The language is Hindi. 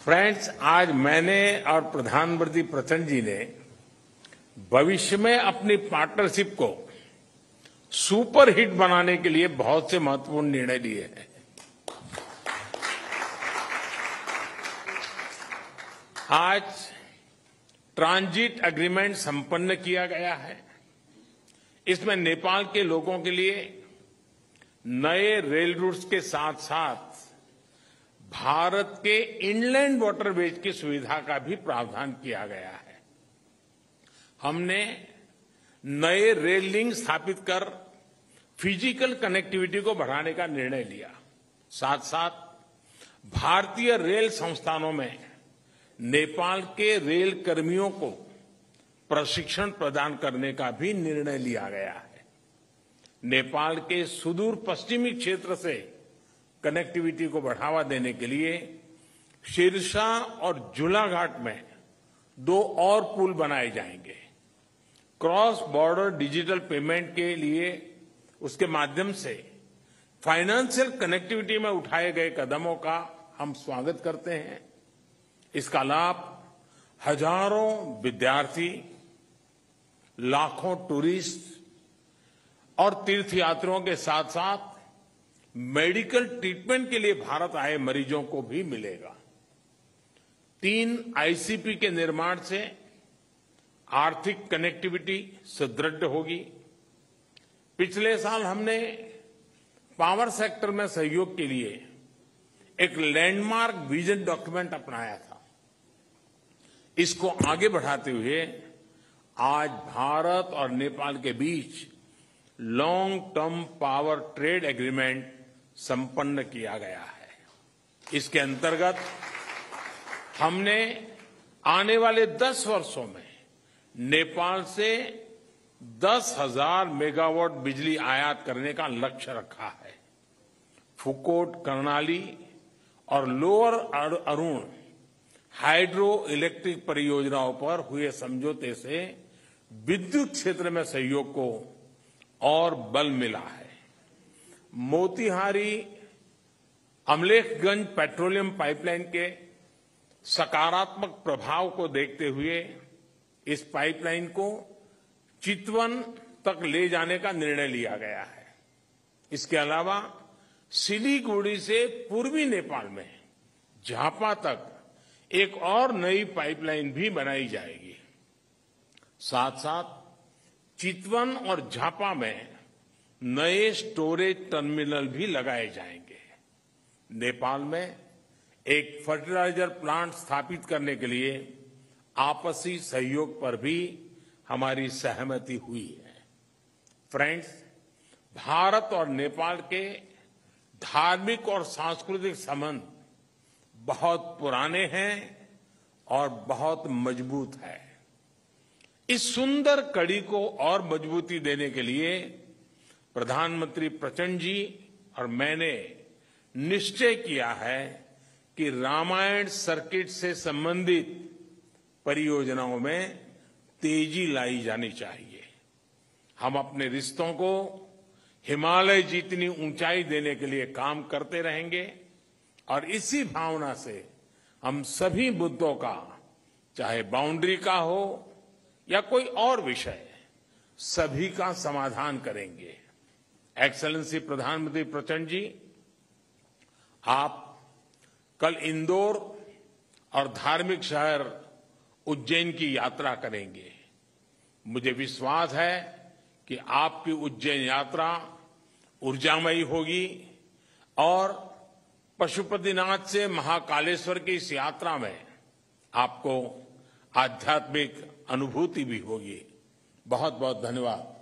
फ्रेंड्स, आज मैंने और प्रधानमंत्री प्रचंड जी ने भविष्य में अपनी पार्टनरशिप को सुपर हिट बनाने के लिए बहुत से महत्वपूर्ण निर्णय लिए हैं। आज ट्रांजिट एग्रीमेंट संपन्न किया गया है। इसमें नेपाल के लोगों के लिए नए रेल रूट्स के साथ साथ भारत के इनलैंड वाटरवेज की सुविधा का भी प्रावधान किया गया है। हमने नए रेल लिंक स्थापित कर फिजिकल कनेक्टिविटी को बढ़ाने का निर्णय लिया। साथ साथ भारतीय रेल संस्थानों में नेपाल के रेल कर्मियों को प्रशिक्षण प्रदान करने का भी निर्णय लिया गया है। नेपाल के सुदूर पश्चिमी क्षेत्र से कनेक्टिविटी को बढ़ावा देने के लिए सिरसा और झूलाघाट में 2 और पुल बनाए जाएंगे। क्रॉस बॉर्डर डिजिटल पेमेंट के लिए उसके माध्यम से फाइनेंशियल कनेक्टिविटी में उठाए गए कदमों का हम स्वागत करते हैं। इसका लाभ हजारों विद्यार्थी, लाखों टूरिस्ट और तीर्थयात्रियों के साथ साथ मेडिकल ट्रीटमेंट के लिए भारत आए मरीजों को भी मिलेगा। 3 आईसीपी के निर्माण से आर्थिक कनेक्टिविटी सुदृढ़ होगी। पिछले साल हमने पावर सेक्टर में सहयोग के लिए एक लैंडमार्क विजन डॉक्यूमेंट अपनाया था। इसको आगे बढ़ाते हुए आज भारत और नेपाल के बीच long term power trade agreement संपन्न किया गया है। इसके अंतर्गत हमने आने वाले 10 वर्षों में नेपाल से 10,000 मेगावाट बिजली आयात करने का लक्ष्य रखा है। फुकोट, कर्णाली और लोअर अरुण हाइड्रो इलेक्ट्रिक परियोजनाओं पर हुए समझौते से विद्युत क्षेत्र में सहयोग को और बल मिला है। मोतीहारी अमलेखगंज पेट्रोलियम पाइपलाइन के सकारात्मक प्रभाव को देखते हुए इस पाइपलाइन को चितवन तक ले जाने का निर्णय लिया गया है। इसके अलावा सिलीगुड़ी से पूर्वी नेपाल में झापा तक एक और नई पाइपलाइन भी बनाई जाएगी। साथ साथ चितवन और झापा में नए स्टोरेज टर्मिनल भी लगाए जाएंगे। नेपाल में एक फर्टिलाइजर प्लांट स्थापित करने के लिए आपसी सहयोग पर भी हमारी सहमति हुई है। फ्रेंड्स, भारत और नेपाल के धार्मिक और सांस्कृतिक संबंध बहुत पुराने हैं और बहुत मजबूत है। इस सुंदर कड़ी को और मजबूती देने के लिए प्रधानमंत्री प्रचंड जी और मैंने निश्चय किया है कि रामायण सर्किट से संबंधित परियोजनाओं में तेजी लाई जानी चाहिए। हम अपने रिश्तों को हिमालय जितनी ऊंचाई देने के लिए काम करते रहेंगे और इसी भावना से हम सभी मुद्दों का, चाहे बाउंड्री का हो या कोई और विषय, सभी का समाधान करेंगे। एक्सेलेंसी प्रधानमंत्री प्रचंड जी, आप कल इंदौर और धार्मिक शहर उज्जैन की यात्रा करेंगे। मुझे विश्वास है कि आपकी उज्जैन यात्रा ऊर्जामयी होगी और पशुपतिनाथ से महाकालेश्वर की इस यात्रा में आपको आध्यात्मिक अनुभूति भी होगी। बहुत बहुत धन्यवाद।